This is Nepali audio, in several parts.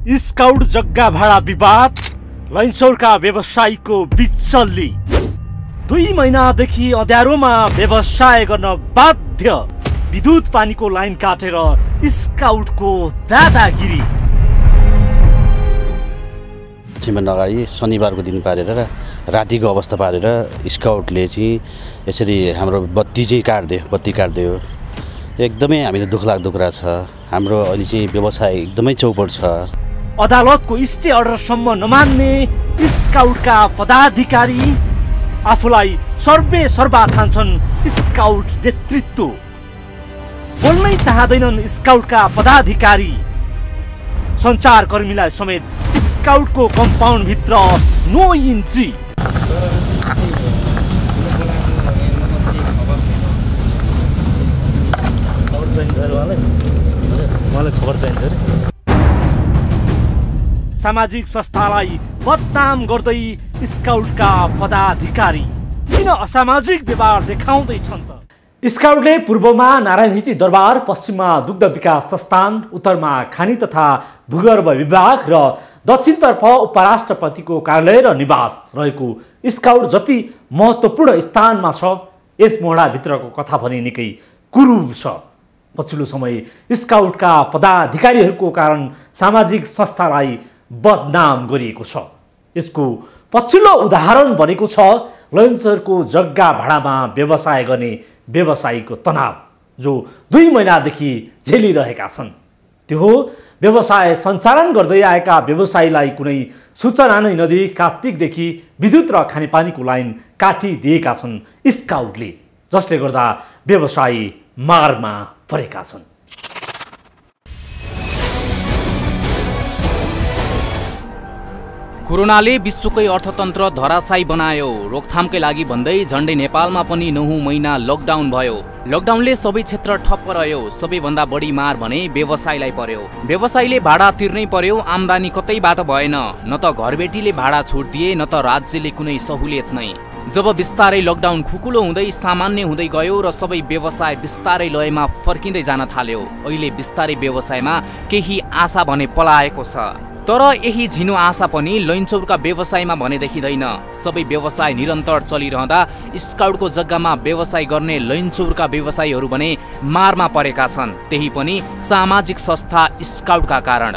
स्काउट जग्गा भाडा विवाद लैनचौरका व्यवसायीको बिचल्ली 2 महिनादेखि अँध्यारोमा व्यवसाय गर्न बाध्य विद्युत पानीको लाइन काटेर स्काउटको दादागिरी। छिमेन अगाडि शनिबारको दिन पारेर रातिको अवस्था पारेर स्काउटले चाहिँ यसरी हाम्रो बत्ती काट्दियो। एकदमै हामीले दुःखलाग्दो कुरा छ। हाम्रो अहिले चाहिँ व्यवसाय एकदमै चौपट छ। अदालतको स्टे अर्डरसम्म नमान्ने स्काउटका पदाधिकारी आफूलाई सर्वा ठान्छन् स्काउट नेतृत्व। बोल्नै चाहदैनन् स्काउटका पदाधिकारी। सञ्चारकर्मीलाई समेत स्काउटको कम्पाउन्ड भित्र नो इन्ट्री। सामाजिक संस्थालाई बदनाम गर्दै स्काउटका पदाधिकारी किन असामाजिक व्यवहार देखाउँदैछन् त? स्काउटले पूर्वमा नारायणहिटी दरबार, पश्चिममा दुग्ध विकास संस्थान, उत्तरमा खानी तथा भूगर्भ विभाग र दक्षिणतर्फ उपराष्ट्रपतिको कार्यालय र निवास रहेको स्काउट जति महत्त्वपूर्ण स्थानमा छ, यस मोहडाभित्रको कथा भने निकै कुरूप छ। पछिल्लो समय स्काउटका पदाधिकारीहरूको कारण सामाजिक संस्थालाई बदनाम गरिएको छ। यसको पछिल्लो उदाहरण भनेको छ लैनचौरको जग्गा भाडामा व्यवसाय गर्ने व्यवसायीको तनाव, जो 2 महिनादेखि झेलिरहेका छन्। त्यो हो व्यवसाय सञ्चालन गर्दै आएका व्यवसायीलाई कुनै सूचना नै नदिई कार्तिकदेखि विद्युत र खानेपानीको लाइन काटिदिएका छन् स्काउटले, जसले गर्दा व्यवसायी मारमा परेका छन्। कोरोनाले विश्वकै अर्थतन्त्र धराशायी बनायो। रोकथामकै लागि भन्दै झन्डै नेपालमा पनि 9 महिना लकडाउन भयो। लकडाउनले सबै क्षेत्र ठप्प रह्यो। सबैभन्दा बढी मार भने व्यवसायलाई पर्यो। व्यवसायीले भाडा तिर्नै पर्यो। आम्दानी कतैबाट भएन। न त घरबेटीले भाडा छुट दिए, न त राज्यले कुनै सहुलियत नै। जब बिस्तारै लकडाउन खुकुलो हुँदै सामान्य हुँदै गयो र सबै व्यवसाय बिस्तारै लयमा फर्किँदै जान थाल्यो, अहिले बिस्तारै व्यवसायमा केही आशा भने पलाएको छ। तर यही झिनो आशा पनि लैनचौरका व्यवसायमा भने देखिँदैन। सबै व्यवसाय निरन्तर चलिरहँदा स्काउटको जग्गामा व्यवसाय गर्ने लैनचौरका व्यवसायीहरू भने मारमा परेका छन्, त्यही पनि सामाजिक संस्था स्काउटका कारण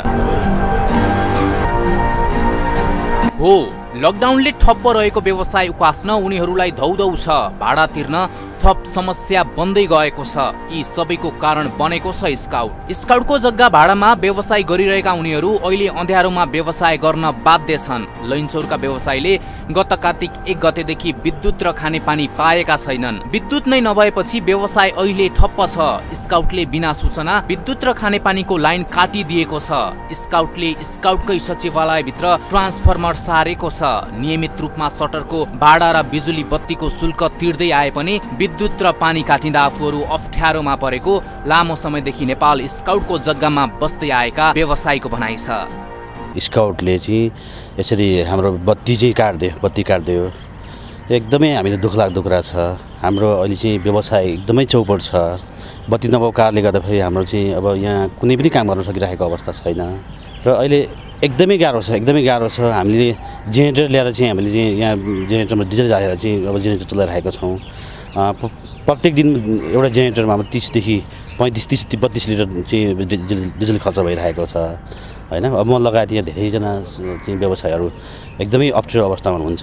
हो। लकडाउनले ठप्प रहेको व्यवसाय उकास्न उनीहरूलाई धौधौ छ। भाडा तिर्न थप समस्या बन्दै गएको छ। यी सबैको कारण बनेको छ स्काउट। स्काउटको जग्गा भाडामा व्यवसाय गरिरहेका उनीहरू अहिले अँध्यारोमा व्यवसाय गर्न बाध्य छन्। लैनचौरका व्यवसायीले गत कार्तिक 1 गतेदेखि विद्युत र खानेपानी पाएका छैनन्। विद्युत नै नभएपछि व्यवसाय अहिले ठप्प छ। स्काउटले बिना सूचना विद्युत र खानेपानीको लाइन काटिदिएको छ। स्काउटले स्काउटकै सचिवालयभित्र ट्रान्सफर्मर सारेको छ। नियमित रूपमा सटरको भाडा र बिजुली बत्तीको शुल्क तिर्दै आए पनि विद्युत र पानी काटिँदा आफूहरू अप्ठ्यारोमा परेको लामो समयदेखि नेपाल स्काउटको जग्गामा बस्दै आएका व्यवसायीको भनाइ छ। स्काउटले चाहिँ यसरी हाम्रो बत्ती काट्दियो। एकदमै हामीले दुःखलाग्दो कुरा छ। हाम्रो अहिले चाहिँ व्यवसाय एकदमै चौपट छ। बत्ती नभएको कारणले गर्दाखेरि हाम्रो चाहिँ अब यहाँ कुनै पनि काम गर्न सकिरहेको अवस्था छैन र अहिले एकदमै गाह्रो छ। हामीले जेनेरेटर ल्याएर चाहिँ हामीले चाहिँ यहाँ जेनेरेटरमा डिजल हालेर चाहिँ अब जेनेरेटर चलाइरहेका छौँ। प्रत्येक दिन एउटा जेनेरेटरमा 30 देखि 32 लिटर चाहिँ डिजल खर्च भइरहेको छ हैन। अब म लगायत यहाँ धेरैजना चाहिँ व्यवसायहरू एकदमै अप्ठ्यारो अवस्थामा हुनुहुन्छ।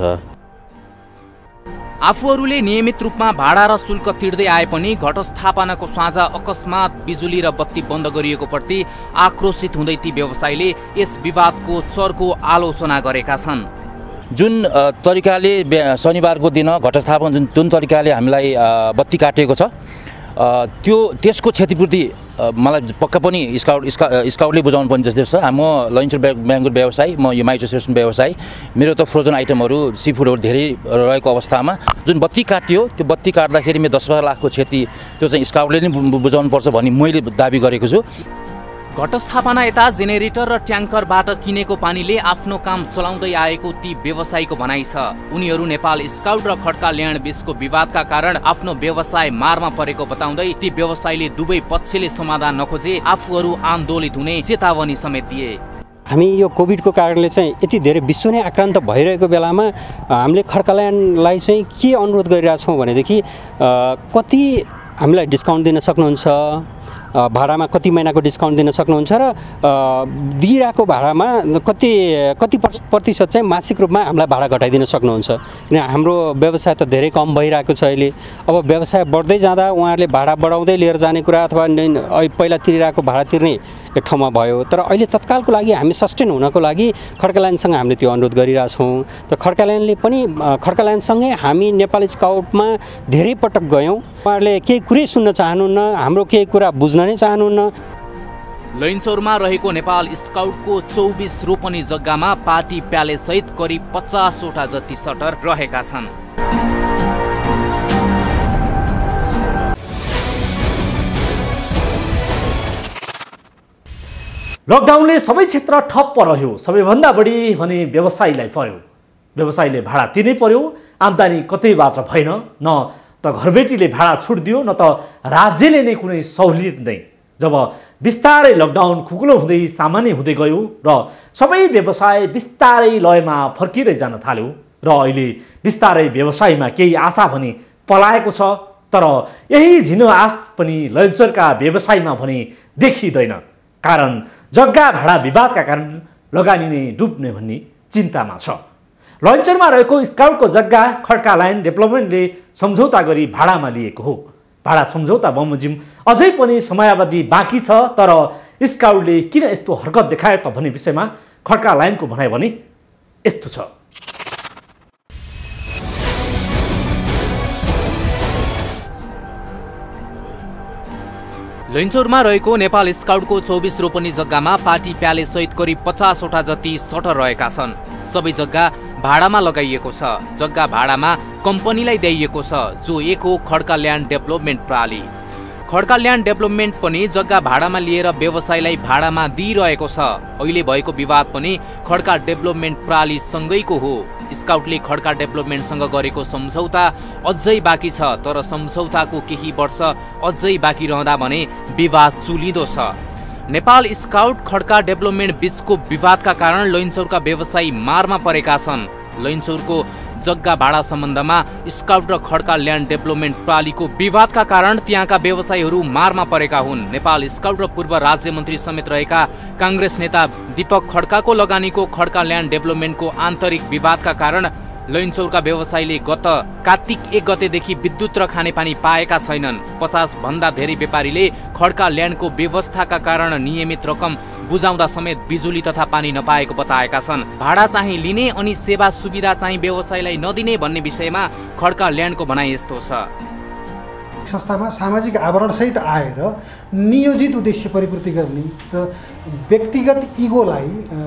आफूहरूले नियमित रूपमा भाडा र शुल्क तिर्दै आए पनि घटस्थापनाको साँझ अकस्मात बिजुली र बत्ती बन्द गरिएको प्रति आक्रोशित हुँदै ती व्यवसायीले यस विवादको चर्को आलोचना गरेका छन्। जुन तरिकाले शनिबारको दिन घटस्थापन जुन तरिकाले हामीलाई बत्ती काटिएको छ, त्यसको क्षतिपूर्ति मलाई पक्का पनि स्काउटले बुझाउनु पर्ने जस्तै छ। म लैनचौर ब्याङ्गुर व्यवसायी, म यो माइचो स्टेसन व्यवसायी। मेरो त फ्रोजन आइटमहरू, सी फुडहरू धेरै रहेको अवस्थामा जुन बत्ती काटियो, त्यो बत्ती काट्दाखेरि मेरो 10-12 लाखको क्षति त्यो चाहिँ स्काउटले नै बुझाउनुपर्छ भन्ने मैले दाबी गरेको छु। घटस्थापना यता जेनेरेटर र ट्याङ्करबाट किनेको पानीले आफ्नो काम चलाउँदै आएको ती व्यवसायीको भनाइ छ। उनीहरू नेपाल स्काउट र खड्का ल्यान्ड बीचको विवादका कारण आफ्नो व्यवसाय मारमा परेको बताउँदै ती व्यवसायीले दुवै पक्षले समाधान नखोजे आफूहरू आन्दोलित हुने चेतावनी समेत दिए। हामी यो कोभिडको कारणले चाहिँ यति धेरै विश्व नै आक्रान्त भइरहेको बेलामा हामीले खड्काल्यान्डलाई चाहिँ के अनुरोध गरिरहेछौँ भनेदेखि कति हामीलाई डिस्काउन्ट दिन सक्नुहुन्छ, भाडामा कति महिनाको डिस्काउन्ट दिन सक्नुहुन्छ र दिइरहेको भाडामा कति प्रतिशत चाहिँ मासिक रूपमा हामीलाई भाडा घटाइदिन सक्नुहुन्छ। किन हाम्रो व्यवसाय त धेरै कम भइरहेको छ अहिले। अब व्यवसाय बढ्दै जाँदा उहाँहरूले भाडा बढाउँदै लिएर जाने कुरा अथवा पहिला तिरिरहेको भाडा तिर्ने एक ठाउँमा भयो। तर अहिले तत्कालको लागि हामी सस्टेन हुनको लागि खड्काल्यान्डसँग हामीले त्यो अनुरोध गरिरहेछौँ। तर खड्काल्यान्डसँगै हामी नेपाल स्काउटमा धेरै पटक गयौँ। उहाँहरूले केही कुरै सुन्न चाहनुहुन्न, हाम्रो केही कुरा बुझ्न नै चाहनुहुन्न। लैनचौरमा रहेको नेपाल स्काउटको 24 रोपनी जग्गामा पार्टी प्यालेस सहित करिब 50 वटा जति सटर रहेका छन्। लकडाउनले सबै क्षेत्र ठप्प रह्यो। सबैभन्दा बढी भने व्यवसायीलाई पर्यो। व्यवसायीले भाडा तिर्नै पर्यो। आम्दानी कतैबाट भएन। न त घरबेटीले भाडा छुट दियो, न त राज्यले नै कुनै सहुलियत दिँदै। जब बिस्तारै लकडाउन खुकुलो हुँदै सामान्य हुँदै गयो र सबै व्यवसाय बिस्तारै लयमा फर्किँदै जान थाल्यो र अहिले बिस्तारै व्यवसायमा केही आशा भने पलाएको छ। तर यही झिनो आश पनि लैनचौरका व्यवसायमा भने देखिँदैन। कारण जग्गा भाडा विवादका कारण लगानी नै डुब्ने भन्ने चिन्तामा छ। लैनचौरमा रहेको स्काउटको जग्गा खड्काल्यान्ड डेभलपमेन्टले सम्झौता गरी भाडामा लिएको हो। भाडा सम्झौता बमोजिम अझै पनि समयावधि बाँकी छ। तर स्काउटले किन यस्तो हरकत देखायो त भन्ने विषयमा खड्काल्यान्डको भनाइ भने यस्तो छ। लैनचौरमा रहेको नेपाल स्काउटको 24 रोपनी जग्गामा पार्टी प्यालेस सहित करिब 50 वटा जति सटर रहेका छन्। सबै जग्गा भाडामा लगाइएको छ। जग्गा भाडामा कम्पनीलाई दिइएको छ, जो एक हो खड्काल्यान्ड डेभलपमेन्ट प्रणाली। खड्काल्यान्ड डेभलपमेन्ट पनि जग्गा भाडामा लिएर व्यवसायलाई भाडामा दिइरहेको छ। अहिले भएको विवाद पनि खड्का डेभलपमेन्ट प्रणालीसँगैको हो। स्काउटले खड्का डेभलपमेन्टसँग गरेको सम्झौता अझै बाँकी छ। तर सम्झौताको केही वर्ष अझै बाँकी रहँदा भने विवाद चुलिँदो छ। नेपाल स्काउट खड्का डेभलपमेन्ट बीचको विवादका कारण लैनचौरका व्यवसायी मारमा परेका छन्। लैनचौरको जग्गा भाडा सम्बन्धमा स्काउट र खड्काल्यान्ड डेभलपमेन्ट प्रणालीको विवादका कारण त्यहाँका व्यवसायीहरू मारमा परेका हुन्। नेपाल स्काउट र पूर्व राज्य मन्त्री समेत रहेका काङ्ग्रेस नेता दीपक खड्काको लगानीको खड्काल्यान्ड डेभलपमेन्टको आन्तरिक विवादका कारण लैनचौरका व्यवसायीले गत कार्तिक 1 गतेदेखि विद्युत र खानेपानी पाएका छैनन्। 50 भन्दा धेरै व्यापारीले खड्काल्यान्डको व्यवस्थाका कारण नियमित रकम बुझाउँदा समेत बिजुली तथा पानी नपाएको बताएका छन्। भाडा चाहिँ लिने अनि सेवा सुविधा चाहिँ व्यवसायीलाई नदिने भन्ने विषयमा खड्काल्यान्डको भनाइ यस्तो छ। संस्थामा सामाजिक आवरणसहित आएर नियोजित उद्देश्य परिपूर्ति गर्ने र व्यक्तिगत इगोलाई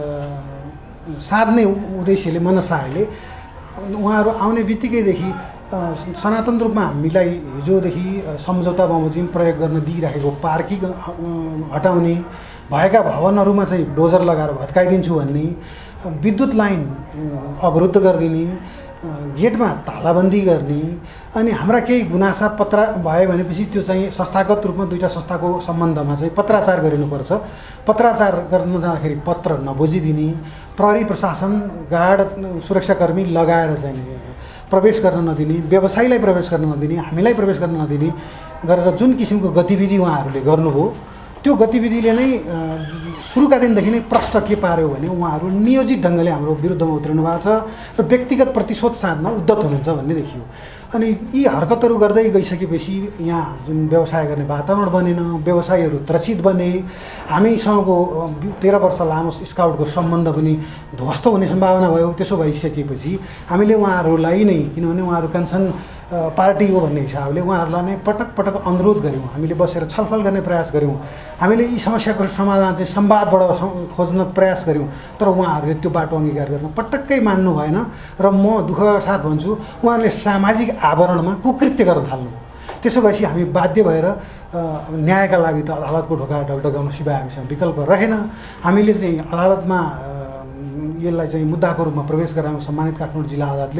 साध्ने उद्देश्यले मनसायले उहाँहरू आउने बित्तिकैदेखि सनातन रूपमा हामीलाई हिजोदेखि सम्झौता बमोजिम प्रयोग गर्न दिइरहेको पार्किङ हटाउने, भएका भवनहरूमा चाहिँ डोजर लगाएर भत्काइदिन्छु भन्ने, विद्युत लाइन अवरुद्ध गरिदिने, गेटमा तालाबन्दी गर्ने, अनि हाम्रा केही गुनासा पत्र भयो भनेपछि त्यो चाहिँ संस्थागत रूपमा दुईटा संस्थाको सम्बन्धमा चाहिँ पत्राचार गरिनुपर्छ। पत्राचार गर्न जाँदाखेरि पत्र नबुझिदिने, प्रहरी प्रशासन गार्ड सुरक्षाकर्मी लगाएर चाहिँ प्रवेश गर्न नदिने, व्यवसायीलाई प्रवेश गर्न नदिने, हामीलाई प्रवेश गर्न नदिने गरेर जुन किसिमको गतिविधि उहाँहरूले गर्नुभयो, त्यो गतिविधिले नै सुरुका दिनदेखि नै प्रष्ट के पार्यो भने उहाँहरू नियोजित ढङ्गले हाम्रो विरुद्धमा उत्रिनु भएको छ र व्यक्तिगत प्रतिशोध साध्न उद्यत हुनुहुन्छ भन्ने देखियो। अनि यी हरकतहरू गर्दै गइसकेपछि यहाँ जुन व्यवसाय गर्ने वातावरण बनेन, व्यवसायीहरू त्रसित बने, हामीसँगको 13 वर्ष लामो स्काउटको सम्बन्ध पनि ध्वस्त हुने सम्भावना भयो। त्यसो भइसकेपछि हामीले उहाँहरूलाई नै, किनभने उहाँहरू कन्सर्न पार्टी हो भन्ने हिसाबले उहाँहरूलाई नै पटक पटक अनुरोध गऱ्यौँ, हामीले बसेर छलफल गर्ने प्रयास गऱ्यौँ, हामीले यी समस्याको समाधान चाहिँ संवादबाट खोज्न प्रयास गऱ्यौँ। तर उहाँहरूले त्यो बाटो अङ्गीकार गर्न पटक्कै मान्नु भएन र म दुःखका साथ भन्छु उहाँहरूले सामाजिक आवरणमा कुकृत्य गर्न थाल्नु। त्यसो भएपछि हामी बाध्य भएर न्यायका लागि त अदालतको ढोका ढकढकाउनु सिवाय हामीसँग विकल्प रहेन। हामीले चाहिँ अदालतमा यसलाई चाहिँ मुद्दाको रूपमा प्रवेश गराउन सम्मानित काठमाडौँ जिल्ला अदालतले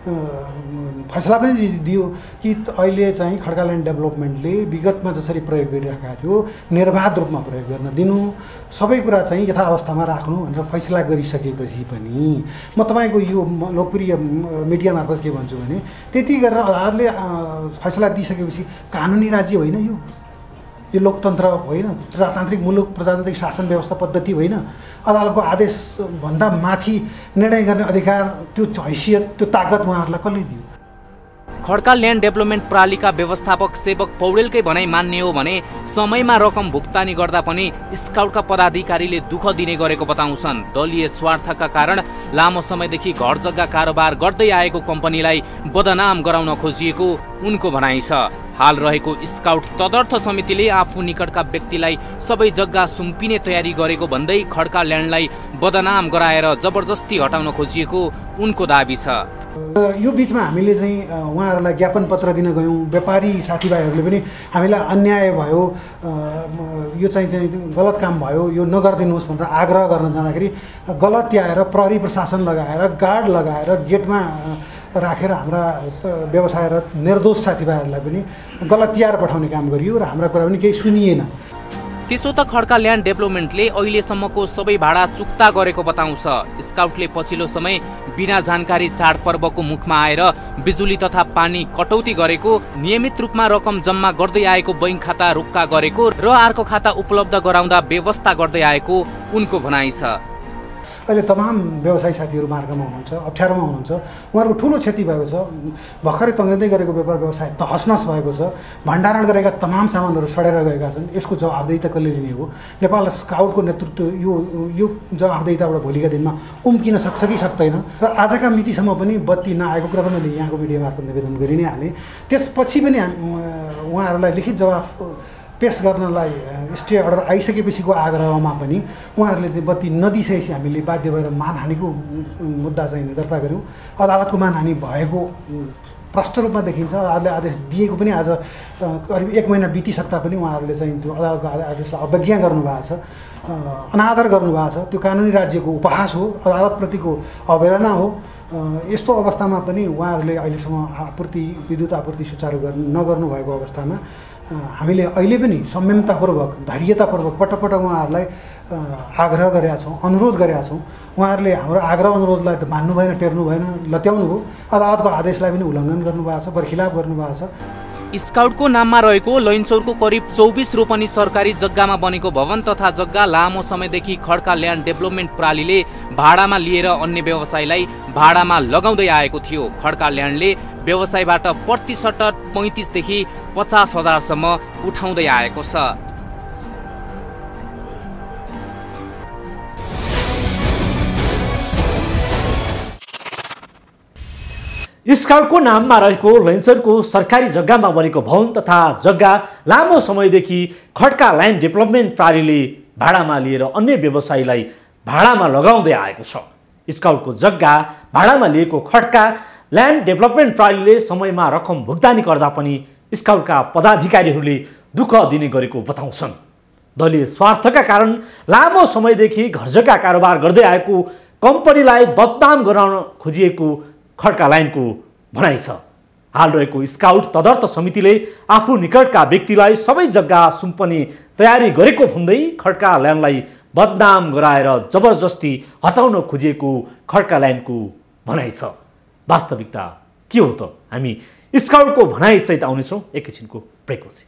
फैसला पनि दियो कि अहिले चाहिँ खड्का ल्यान्ड डेभलपमेन्टले विगतमा जसरी प्रयोग गरिरहेका थियो निर्बाध रूपमा प्रयोग गर्न दिनु, सबै कुरा चाहिँ यथावस्थामा राख्नु भनेर फैसला गरिसकेपछि पनि म तपाईँको यो लोकप्रिय मिडिया मार्फत के भन्छु भने त्यति गरेर अदालतले फैसला दिइसकेपछि कानुनी राज्य होइन यो लोकतन्त्र होइन, प्रजातान्त्रिक मुलुक, प्रजातान्त्रिक शासन व्यवस्था पद्धति होइन। अदालतको आदेशभन्दा माथि निर्णय गर्ने अधिकार, त्यो हैसियत, त्यो ताकत उहाँहरूलाई कसले दियो? खड्का ल्यान्ड डेभलपमेन्ट प्रणालीका व्यवस्थापक सेवक पौडेलकै भनाइ मान्ने हो भने समयमा रकम भुक्तानी गर्दा पनि स्काउटका पदाधिकारीले दुःख दिने गरेको बताउँछन्। दलीय स्वार्थका कारण लामो समयदेखि घर जग्गा कारोबार गर्दै आएको कम्पनीलाई बदनाम गराउन खोजिएको उनको भनाइ छ। हाल रहेको स्काउट तदर्थ समितिले आफू निकटका व्यक्तिलाई सबै जग्गा सुम्पिने तयारी गरेको भन्दै खड्का ल्यान्डलाई बदनाम गराएर जबरजस्ती हटाउन खोजिएको उनको दाबी छ। यो बिचमा हामीले चाहिँ उहाँहरूलाई ज्ञापन पत्र दिन गयौँ। व्यापारी साथीभाइहरूले पनि हामीलाई अन्याय भयो, यो चाहिँ गलत काम भयो, यो नगरिदिनुहोस् भनेर आग्रह गर्न जाँदाखेरि गलत्याएर प्रहरी प्रशासन लगाएर गार्ड लगाएर गेटमा राखेर हाम्रा व्यवसायरत निर्दोष साथीभाइहरूलाई पनि गलत्याएर पठाउने काम गरियो र हाम्रा कुरा पनि केही सुनिएन। त्यसो त खड्का ल्यान्ड डेभलपमेन्टले अहिलेसम्मको सबै भाडा चुक्ता गरेको बताउँछ। स्काउटले पछिल्लो समय बिना जानकारी चाडपर्वको मुखमा आएर बिजुली तथा पानी कटौती गरेको, नियमित रूपमा रकम जम्मा गर्दै आएको बैंक खाता रोक्का गरेको र अर्को खाता उपलब्ध गराउँदा व्यवस्था गर्दै आएको उनको भनाइ छ। अहिले तमाम व्यवसायी साथीहरू मार्गमा हुनुहुन्छ, अप्ठ्यारोमा हुनुहुन्छ, उहाँहरूको ठुलो क्षति भएको छ। भर्खरै तङ्ग्रिँदै गरेको व्यापार व्यवसाय तहसनस भएको छ। भण्डारण गरेका तमाम सामानहरू सडेर गएका छन्। यसको जवाबदेही त कसले लिने हो? नेपाल स्काउटको नेतृत्व यो जवाबदेहीताबाट भोलिका दिनमा उम्किन सक्छ कि सक्दैन? र आजका मितिसम्म पनि बत्ती नआएको कुरा त मैले यहाँको मिडिया मार्फत निवेदन गरि नै हालेँ। त्यसपछि पनि उहाँहरूलाई लिखित जवाफ पेश गर्नलाई स्टे अर्डर आइसकेपछिको आग्रहमा पनि उहाँहरूले चाहिँ बत्ती नदिइसकेपछि हामीले बाध्य भएर मानहानिको मुद्दा चाहिँ दर्ता गऱ्यौँ। अदालतको मानहानि भएको प्रष्ट रूपमा देखिन्छ। अदालतले आदेश दिएको पनि आज करिब 1 महिना बितिसक्दा पनि उहाँहरूले चाहिँ त्यो अदालतको आदेशलाई अवज्ञा गर्नुभएको छ, अनादर गर्नुभएको छ। त्यो कानुनी राज्यको उपहास हो, अदालतप्रतिको अवहेलना हो। यस्तो अवस्थामा पनि उहाँहरूले अहिलेसम्म विद्युत आपूर्ति सुचारू नगर्नु भएको अवस्थामा हामीले अहिले पनि संयमतापूर्वक, धैर्यतापूर्वक पटक उहाँहरूलाई आग्रह गरेका छौँ, अनुरोध गरेका छौँ। उहाँहरूले हाम्रो आग्रह अनुरोधलाई त मान्नु भएन, टेर्नु भएन, लत्याउनु भयो। अदालतको आदेशलाई पनि उल्लङ्घन गर्नुभएको छ, बर्खिलाफ गर्नुभएको छ। स्काउटको नाममा रहेको लैनचौरको करिब 24 रोपनी सरकारी जग्गामा बनेको भवन तथा जग्गा लामो समयदेखि खड्का ल्यान्ड डेभलपमेन्ट प्रणालीले भाडामा लिएर अन्य व्यवसायलाई भाडामा लगाउँदै आएको थियो। खड्का ल्यान्डले व्यवसायबाट प्रतिशत 35 देखि 50 हजारसम्म उठाउँदै आएको छ। स्काउटको नाममा रहेको लैनचौरको सरकारी जग्गामा बनेको भवन तथा जग्गा लामो समयदेखि खड्का ल्यान्ड डेभलपमेन्ट प्रणालीले भाडामा लिएर अन्य व्यवसायीलाई भाडामा लगाउँदै आएको छ। स्काउटको जग्गा भाडामा लिएको खड्का ल्यान्ड डेभलपमेन्ट प्रणालीले समयमा रकम भुक्तानी गर्दा पनि स्काउटका पदाधिकारीहरूले दुःख दिने गरेको बताउँछन्। दलीय स्वार्थका कारण लामो समयदेखि घर जग्गा कारोबार गर्दै आएको कम्पनीलाई बदनाम गराउन खोजिएको खड्का ल्यान्डको भनाइ छ। हाल रहेको स्काउट तदर्थ समितिले आफू निकटका व्यक्तिलाई सबै जग्गा सुम्पने तयारी गरेको भन्दै खड्का ल्यान्डलाई बदनाम गराएर जबरजस्ती हटाउन खोजिएको खड्का ल्यान्डको भनाइ छ। वास्तविकता के हो त? हामी स्काउटको भनाइसहित आउनेछौँ एकैछिनको ब्रेकपछि।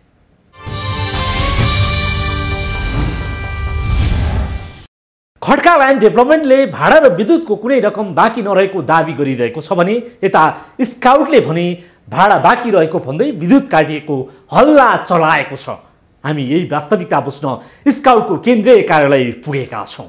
खड्का ल्यान्ड डेभलपमेन्टले भाडा र विद्युतको कुनै रकम बाँकी नरहेको दाबी गरिरहेको छ भने यता स्काउटले भने भाडा बाँकी रहेको भन्दै विद्युत काटिएको हल्ला चलाएको छ। हामी यही वास्तविकता बुझ्न स्काउटको केन्द्रीय कार्यालय पुगेका छौँ।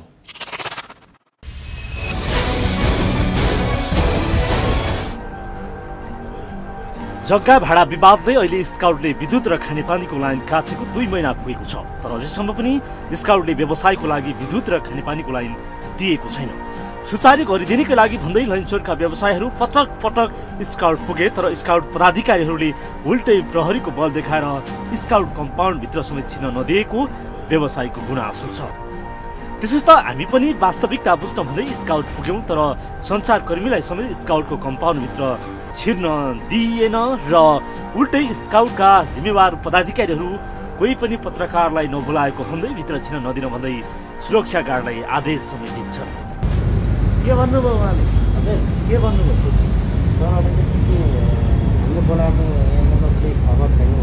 जग्गा भाडा विवादले अहिले स्काउटले विद्युत र खानेपानीको लाइन काटेको 2 महिना पुगेको छ, तर अझैसम्म पनि स्काउटले व्यवसायको लागि विद्युत र खानेपानीको लाइन दिएको छैन। सुचारू गरिदिनका लागि भन्दै लैनचौरका व्यवसायहरू पटक पटक स्काउट पुगे, तर स्काउट पदाधिकारीहरूले उल्टै प्रहरीको बल देखाएर स्काउट कम्पाउन्डभित्र समेत छिर्न नदिएको व्यवसायीको गुनासो छ। त्यसो त हामी पनि वास्तविकता बुझ्न भन्दै स्काउट पुग्यौँ, तर सञ्चारकर्मीलाई समेत स्काउटको कम्पाउन्डभित्र छिर्न दिइएन र उल्टै स्काउटका जिम्मेवार पदाधिकारीहरू कोही पनि पत्रकारलाई नबोलाएको भन्दै भित्र छिर्न नदिन भन्दै सुरक्षा गार्डलाई आदेश समेत दिन्छन्। के भन्नुभयो उहाँले? हजुर के भन्नुभयो? तर अब त्यस्तो के हामीले बोलाएको मतलब केही खबर छैन।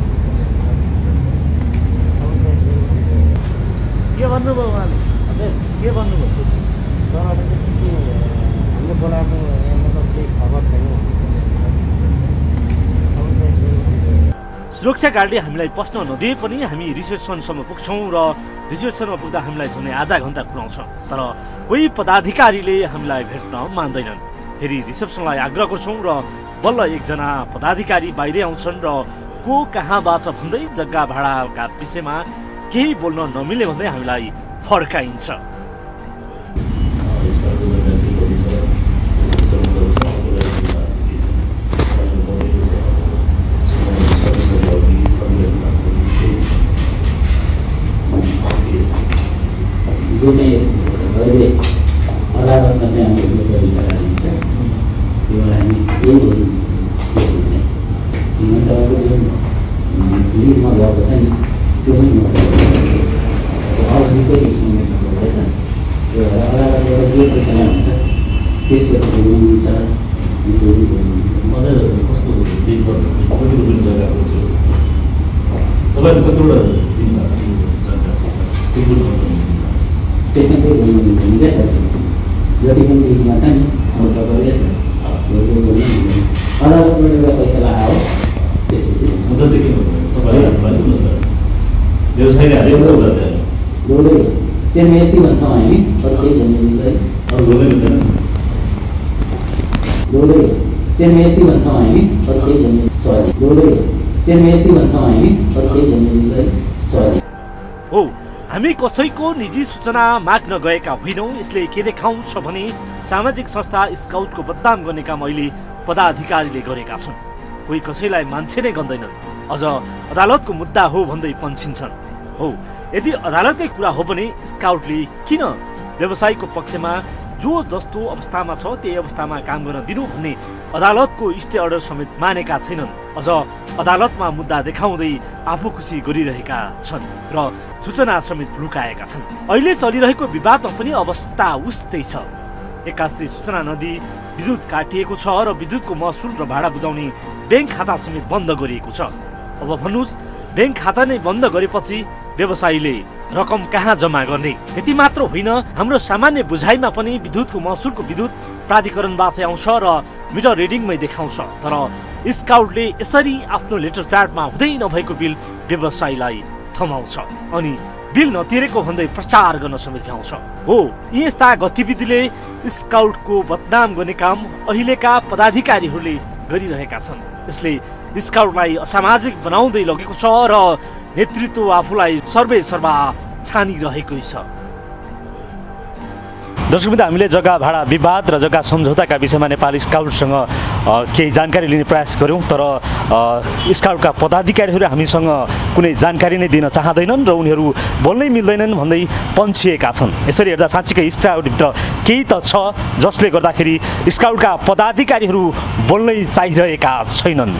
के भन्नुभयो उहाँले? हजुर के भन्नुभयो? तर अब त्यस्तो के हामीले बोलाएको मतलब केही खबर छैन। सुरक्षा गार्डले हामीलाई पस्न नदिए पनि हामी रिसेप्सनसम्म पुग्छौँ र रिसेप्सनमा पुग्दा हामीलाई झन्डै आधा घन्टा कुराउँछ, तर कोही पदाधिकारीले हामीलाई भेट्न मान्दैनन्। फेरि रिसेप्सनलाई आग्रह गर्छौँ र बल्ल एकजना पदाधिकारी बाहिरै आउँछन् र को कहाँबाट भन्दै जग्गा भाडाका विषयमा केही बोल्न नमिल्ने भन्दै हामीलाई फर्काइन्छ। जो चाहिँ अहिले अदालतमा चाहिँ हामी विचार गरिन्छ त्यो हामी यही बोल्नु चाहिँ हिमन्तको जुन रिलिजमा गएको छ नि त्यो पनि अवधिकै मोमेन्टमा हुँदैछ। त्यो अदालतले के फैसला हुन्छ त्यसपछि बोल्नुहुन्छ मजा कस्तो रिलिज गर्नु कतिवटा जग्गाको छु तपाईँहरू कतिवटा दिनुभएको छ जग्गा छ त्यसमा केही बोल्नु मिल्दैन क्या सर। जति पनि रिलिजमा छ नि तपाईँले अदालतबाट एउटा फैसला आयो त्यसपछि मुद्दा चाहिँ के भन्नु तपाईँले व्यवसायले हालेको बोल्दै त्यसमा यति भन्छौँ हामी तर केही भन्नु मिल्दैन। अरू बोल्दै मिल्दैन बोल्दै त्यसमा यति भन्छौँ हामी तर केही भन्नु सरी बोल्दै त्यसमा यति भन्छौँ हामी तर केही भन्नु मिल्दैन सरी। हो, हामी कसैको निजी सूचना माग्न गएका होइनौँ। यसले के देखाउँछ भने सामाजिक संस्था स्काउटको बदनाम गर्ने काम अहिले पदाधिकारीले गरेका छन्। कोही कसैलाई मान्छे नै गन्दैनन्, अझ अदालतको मुद्दा हो भन्दै पन्छिन्छन्। हो, यदि अदालतकै कुरा हो भने स्काउटले किन व्यवसायको पक्षमा जो जस्तो अवस्थामा छ त्यही अवस्थामा काम गर्न दिनु भन्ने अदालतको स्टे अर्डर समेत मानेका छैनन्। अझ अदालतमा मुद्दा देखाउँदै आफू खुसी गरिरहेका छन् र सूचना समेत लुकाएका छन्। अहिले चलिरहेको विवादमा पनि अवस्था उस्तै छ। एक्कासी सूचना नदिई विद्युत काटिएको छ र विद्युतको महसुल र भाडा बुझाउने ब्याङ्क खाता समेत बन्द गरिएको छ। अब भन्नुहोस्, ब्याङ्क खाता नै बन्द गरेपछि व्यवसायीले रकम कहाँ जम्मा गर्ने? त्यति मात्र होइन, हाम्रो सामान्य बुझाइमा पनि विद्युतको महसुलको विद्युत प्राधिकरणबाट आउँछ र मिटर रिडिङमै देखाउँछ, तर स्काउटले यसरी आफ्नो लेटर प्याडमा हुँदै नभएको बिल व्यवसायीलाई थमाउँछ अनि बिल नतिरेको भन्दै प्रचार गर्न समेत भ्याउँछ। हो, यी यस्ता गतिविधिले स्काउटको बदनाम गर्ने काम अहिलेका पदाधिकारीहरूले गरिरहेका छन्। यसले स्काउटलाई असामाजिक बनाउँदै लगेको छ र नेतृत्व आफूलाई सर्वे सर्वा छानिरहेकै छ। दर्शकवृन्द, हामीले जग्गा भाडा विवाद र जग्गा सम्झौताका विषयमा नेपाली स्काउटसँग केही जानकारी लिने प्रयास गऱ्यौँ, तर स्काउटका पदाधिकारीहरू हामीसँग कुनै जानकारी नै दिन चाहँदैनन् र उनीहरू बोल्नै मिल्दैनन् भन्दै पन्छिएका छन्। यसरी हेर्दा साँच्चीकै स्काउटभित्र केही त छ जसले गर्दाखेरि स्काउटका पदाधिकारीहरू बोल्नै चाहिरहेका छैनन्।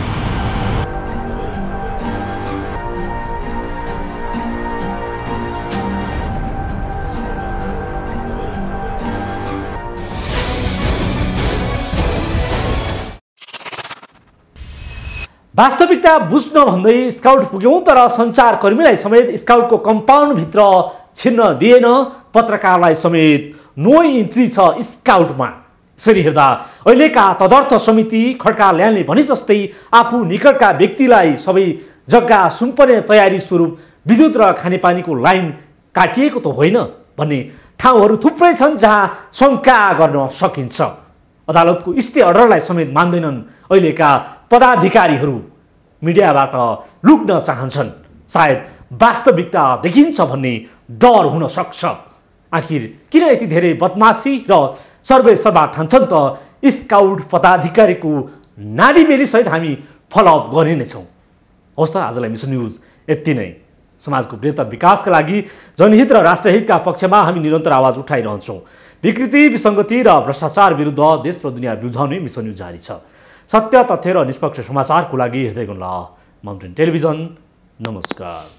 वास्तविकता बुझ्न भन्दै स्काउट पुग्यौँ, तर सञ्चारकर्मीलाई समेत स्काउटको कम्पाउन्डभित्र छिर्न दिएन। पत्रकारलाई समेत नो इन्ट्री छ स्काउटमा। यसरी हेर्दा अहिलेका तदर्थ समिति खड्का ल्यान्डले भने जस्तै आफू निकटका व्यक्तिलाई सबै जग्गा सुम्पने तयारी स्वरूप विद्युत र खानेपानीको लाइन काटिएको त होइन भन्ने ठाउँहरू थुप्रै छन् जहाँ शङ्का गर्न सकिन्छ। अदालतको स्टे अर्डरलाई समेत मान्दैनन् अहिलेका पदाधिकारीहरू। मिडियाबाट लुक्न चाहन्छन्, सायद वास्तविकता देखिन्छ भन्ने डर हुन सक्छ। आखिर किन यति धेरै बदमासी र सर्वे सर्वा ठान्छन् त स्काउट पदाधिकारीको नाडीमेली सहित हामी फलोअप गर्ने नै छौँ। हवस् त, आजलाई मिसन न्युज यति नै। समाजको वृहत्तर विकासका लागि जनहित र राष्ट्रहितका पक्षमा हामी निरन्तर आवाज उठाइरहन्छौँ। विकृति, विसङ्गति र भ्रष्टाचार विरुद्ध देश र दुनियाँ बिउझाउने मिसन यो जारी छ। सत्य, तथ्य र निष्पक्ष समाचारको लागि हेर्दै गर्नुहोला माउन्टेन टेलिभिजन। नमस्कार।